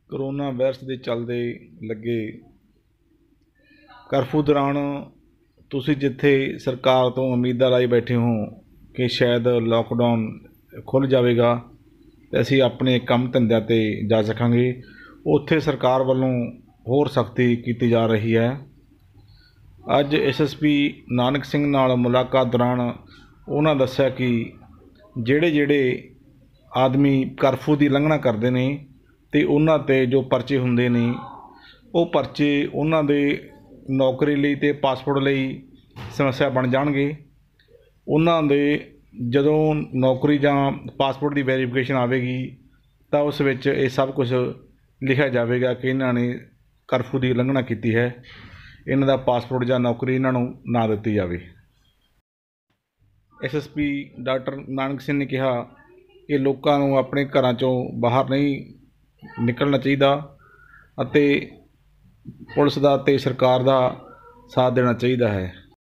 Corona virus के चलते लगे करफ्यू दौरान तुसी जिथे सरकार तो उम्मीदां लाई बैठे हो कि शायद लॉकडाउन खुल जाएगा तो असी अपने काम धंधों ते जा सकांगे, उत्थे सरकार वालों होर सख्ती की जा रही है। अज SSP नानक सिंह नाल मुलाकात दौरान उन्होंने दस्सिया कि जेड़े जेड़े आदमी करफ्यू की उलंघना करते हैं तो उन्हां ते जो परचे हुंदे ने वो परचे उन्हां दे नौकरी लई ते पासपोर्ट लई समस्या बन जाणगे। उन्हां दे जदों नौकरी जां पासपोर्ट की वेरीफिकेशन आवेगी तो उस विच ये सब कुछ लिखा जाएगा कि इन्हां ने करफ्यू की उलंघना की है, इन्हां दा पासपोर्ट जां नौकरी इन्हां नूं ना दित्ती जावे। SSP डॉक्टर नानक सिंह ने कहा कि लोगों को अपने घरों चों बाहर नहीं निकलना चाहिए अते पुलिस का ते सरकार का साथ देना चाहिए है।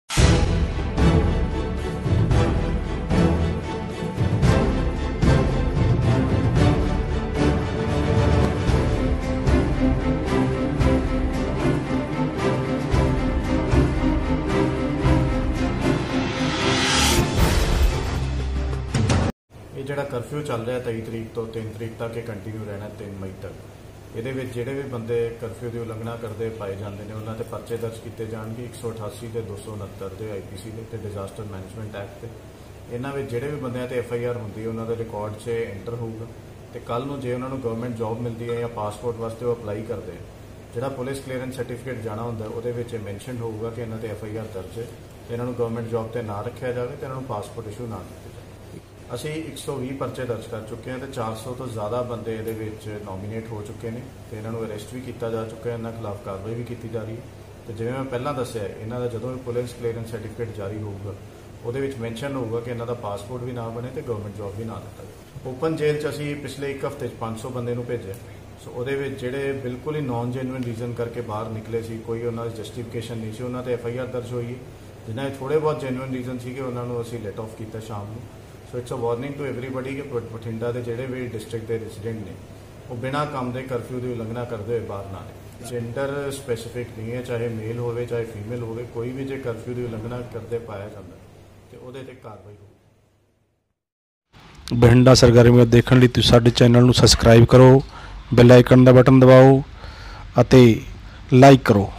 ये जोड़ा करफ्यू चल रहा 23 तरीक तो 3 तरीक तक ये कंटिन्यू रहना 3 मई तक। ये जोड़े भी बंदे करफ्यू की उलंघना करते पाए जाते हैं उन्होंने परचे दर्ज किए जाएंगे 188 के 269 के IPC के डिजास्टर मैनेजमेंट एक्ट के। इन्होंने जोड़े भी बंद FIR होंगी उन्होंने रिकॉर्ड से एंटर होगा तो कल जो उन्होंने गवर्नमेंट जॉब मिलती है या पासपोर्ट वास्ते वो अपलाई करते हैं जोड़ा पुलिस क्लीयरेंस सर्टिफिकेट जाना होंगे वो मैंशन होगा कि इन्होंने FIR दर्ज है, इन्होंने गवर्नमेंट जॉब पर ना रखा जाए तो इन्होंने पासपोर्ट इशू ना किया जाए। असी 120 परचे दर्ज कर चुके हैं तो 400 तो ज़्यादा बंदे ये नॉमीनेट हो चुके हैं तो इन्हों अरेस्ट भी किया जा चुका है, इन्होंने खिलाफ कार्रवाई भी की जा रही है। तो जिवें मैं पहला दस्सिया इन्हों का जो भी पुलिस क्लीयरेंस सर्टिफिकेट जारी होगा वो मैंशन होगा कि इन्हों का पासपोर्ट भी ना बने तो गवर्नमेंट जॉब भी ना दिता जाए। ओपन जेल असी पिछले एक हफ्ते 500 बंदे भेजे, सो वो जोड़े बिल्कुल ही नॉन जेन्युइन रीजन करके बाहर निकले सी, कोई उन्होंने जस्टिफिकेशन नहीं सी, उन्होंने FIR दर्ज हुई है। जिन्हें थोड़े बहुत जेन्युइन रीजन थे उन्होंने असी लेट ऑफ किया शाम को। So it's a warning to everybody कि बठिंडा के जोड़े भी डिस्ट्रिक्ट के रेजिडेंट ने वो बिना काम के करफ्यू की उलंघना करते हुए बाहर ना आए। जेंडर स्पैसीफिक नहीं है, चाहे मेल हो चाहे फीमेल हो, कोई भी जो करफ्यू की उलंघना करते पाया जाता तो वो कार्रवाई हो। बठिंडा सरगर्मियां देखने लिए तुसीं साडे चैनल नूं सबसक्राइब करो, बैल आइकन का बटन दबाओ अते लाइक करो।